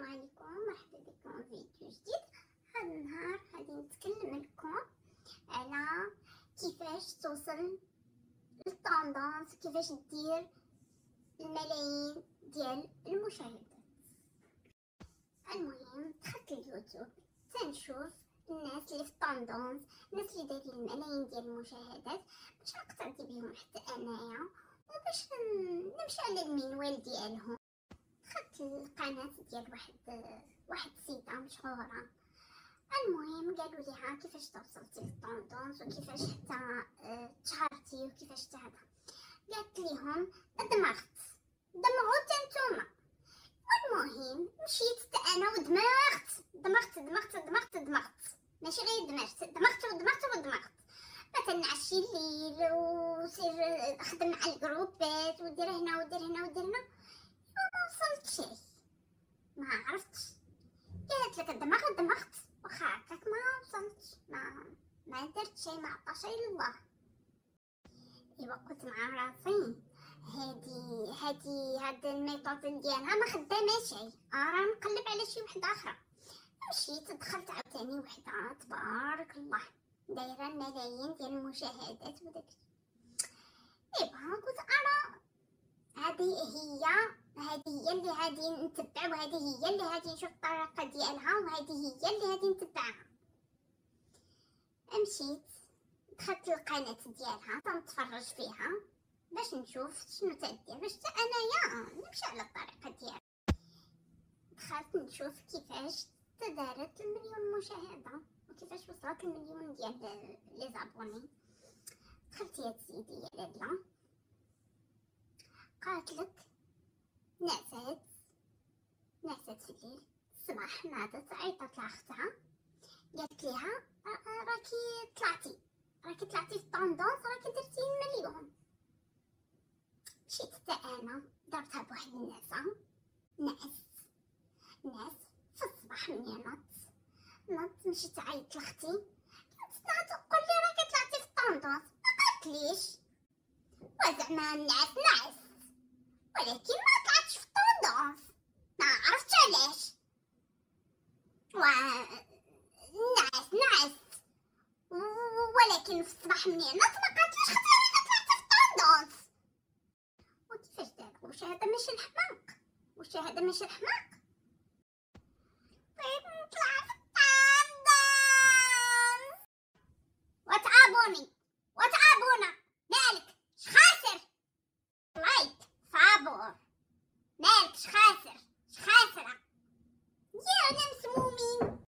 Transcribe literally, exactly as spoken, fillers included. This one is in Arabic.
السلام عليكم، مرحبا بكم في فيديو جديد. هذا النهار غادي نتكلم لكم على كيفاش توصل للطوندونس وكيفاش دير الملايين ديال المشاهدات. المهم دخلت اليوتيوب تنشوف الناس اللي في الطوندونس، الناس اللي دايرين الملايين ديال المشاهدات، باش نقتدي بهم حتى انايا وباش نمشي على المنوال ديالهم. دخلت القناة ديال واحد واحد السيدة مشهورة. المهم قالوا ليها كيفاش توصلتي للطوندونس وكيفاش حتى اه تشهرتي وكيفاش حتى هذا. قالت ليهم دمغت دمغوا نتوما. والمهم مشيت حتى انا ودمغت دمغت دمغت دمغت دمغت ماشي غير دمغت دمغت ودمغت ودمغت. مثلا نعشي الليل وسير خدم مع الجروبات ودير هنا ودير هنا ودير هنا، ما وصلت شيء، ما عرفتش. قالت لك دمغت دمغت واخا هكاك ما وصلتش، ما ما درت شيء، ما عطى شيء لله. ايوا قلت مع راسي هادي هادي هاد الميثود ديالها ما خداماش، راه نقلب على شي وحده اخرى. مشيت دخلت عاوتاني وحده تبارك الله دايره الملايين ديال المشاهدات وداك. ايوا قلت انا هذه هي هذه هي اللي غادي نتبع، وهذه هي اللي غادي نشوف الطريقه ديالها، وهذه هي اللي غادي نتبعها. مشيت دخلت القناه ديالها تنتفرج فيها باش نشوف شنو تدير، باش حتى انايا نمشي على الطريقه ديالها. دخلت نشوف كيفاش تدارت المليون مشاهده وكيفاش وصلت المليون ديال لي زابوني. دخلت يا سيدي يا لاله، قالت لك نعسات نعسات في الليل، الصباح ناضت عيطت لاختها قالت ليها راكي طلعتي راكي طلعتي في الطوندونس، راكي درتي المليون. مشيت حتى انا ضربتها بواحد النعسه، نعس نعس في الصباح. مني نضت نضت مشيت عيطت لاختي، قالت لها قول لي راكي طلعتي في الطوندونس. ما قالتليش، وزعما نعس نعس ولكن ما طلعتش في الطوندونس، ما عرفتش علاش. و نعس نعس ولكن في الصباح مني نضت ما قالتليش خاطر انا طلعت في الطوندونس. وكيفاش دار؟ واش هذا ماشي الحماق؟ واش هذا ماشي الحماق؟